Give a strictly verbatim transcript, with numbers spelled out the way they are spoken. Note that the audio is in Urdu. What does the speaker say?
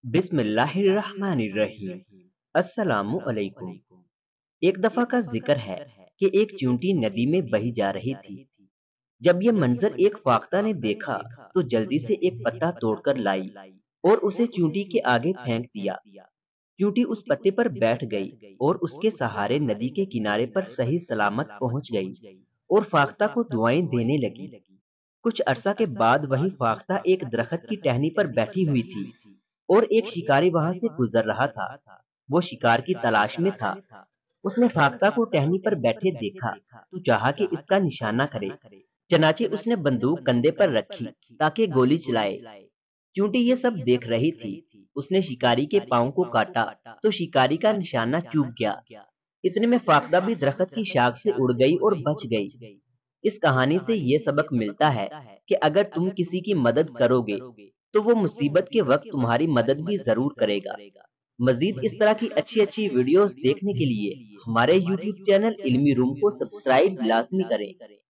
بسم اللہ الرحمن الرحیم۔ السلام علیکم۔ ایک دفعہ کا ذکر ہے کہ ایک چونٹی ندی میں بہی جا رہی تھی۔ جب یہ منظر ایک فاختہ نے دیکھا تو جلدی سے ایک پتا توڑ کر لائی اور اسے چونٹی کے آگے پھینک دیا۔ چونٹی اس پتے پر بیٹھ گئی اور اس کے سہارے ندی کے کنارے پر صحیح سلامت پہنچ گئی اور فاختہ کو دعائیں دینے لگی۔ کچھ عرصہ کے بعد وہی فاختہ ایک درخت کی ٹہنی پر بیٹھی ہوئی تھی اور ایک شکاری وہاں سے گزر رہا تھا۔ وہ شکار کی تلاش میں تھا۔ اس نے فاختہ کو ٹہنی پر بیٹھے دیکھا تو چاہا کہ اس کا نشانہ کرے۔ چنانچہ اس نے بندوق کندھے پر رکھی تاکہ گولی چلائے۔ چونٹی یہ سب دیکھ رہی تھی۔ اس نے شکاری کے پاؤں کو کاٹا تو شکاری کا نشانہ چوک گیا۔ اتنے میں فاختہ بھی درخت کی شاخ سے اڑ گئی اور بچ گئی۔ اس کہانی سے یہ سبق ملتا ہے کہ اگر تم کسی کی مدد کرو گے تو وہ مصیبت کے وقت تمہاری مدد بھی ضرور کرے گا۔ مزید اس طرح کی اچھی اچھی ویڈیوز دیکھنے کے لیے ہمارے یوٹیوب چینل علمی روم کو سبسکرائب لازمی کریں۔